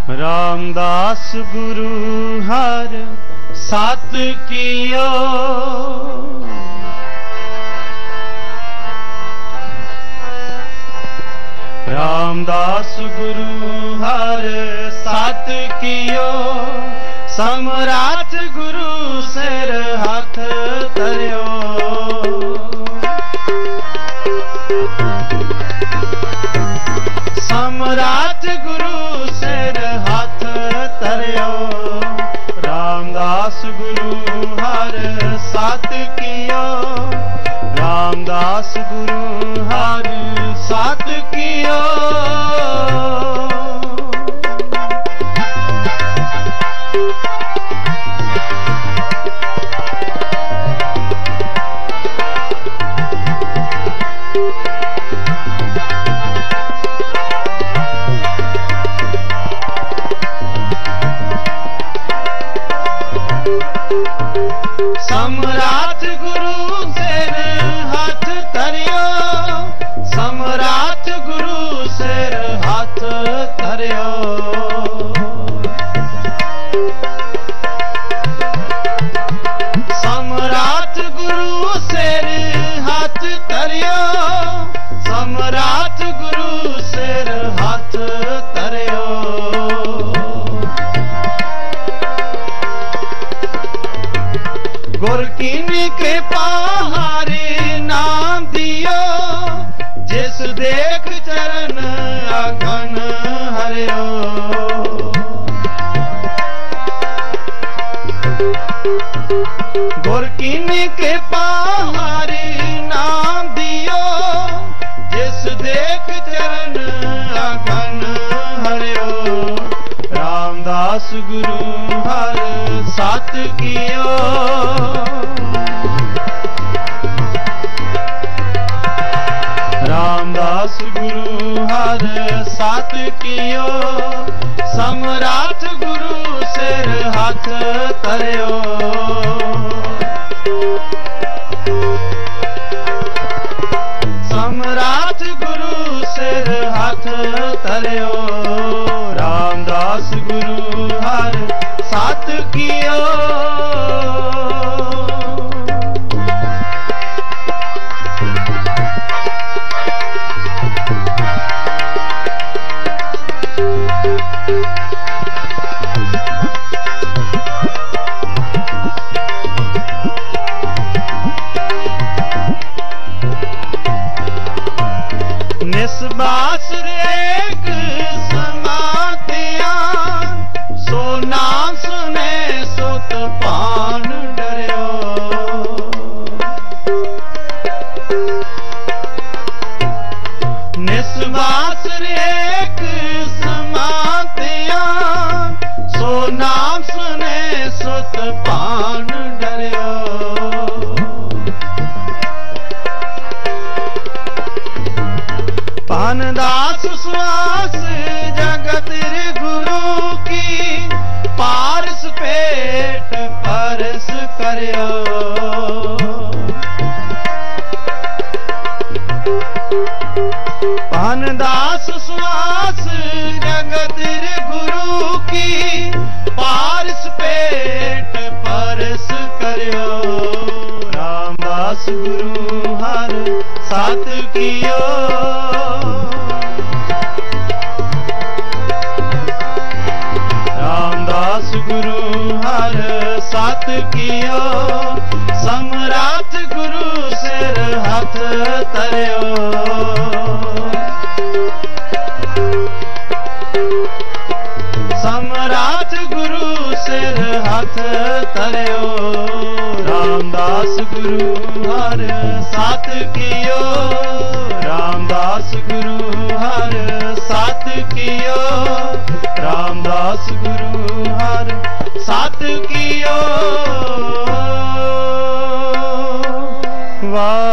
रामदास गुरु हर सात कियो, रामदास गुरु हर सात कियो, सम्राट गुरु सिर हाथ धरियो। सम्राट गुरु सिर हाथ धरियो, रामदास गुरु हर सात कियो, रामदास गुरु हर सात कियो। सम्राट गुरु सिर हाथ धरियो, सम्राट गुरु सिर हाथ धरियो। सम्राट गुरु सिर हाथ धरियो, सम्राट गुरु सिर हाथ धरियो। गुर कीनी के पहारे नाम दियो, जिस देख चरण अगन हरियो। गुर कीनी के पहारे नाम दियो, जिस देख चरण अगन हरियो। रामदास गुरु हर सात कियो, रामदास गुरु हर सात कियो, सम्राट गुरु सिर हाथ धरियो। सम्राट गुरु सिर हाथ धरियो, रामदास गुरु हर सात कियो। निस्बास एक समातिया, सो नाम सुने सुत पान डरियो। निस्बास एक समातिया, सो नाम सुने सुत पान डरियो। पानदास श्वास जगत गुरु की, पारस पेट परस करियो। पानदास श्वास जगत गुरु की, पारस पेट परस करियो। रामदास गुरु हर सात कियो, रामदास गुरु हर सात कियो, सम्राट गुरु सिर हाथ धरियो। सम्राट गुरु सिर हाथ धरियो, रामदास गुरु हर सात कियो, रामदास गुरु हर सात कियो, रामदास गुरु हर सात कियो। वाह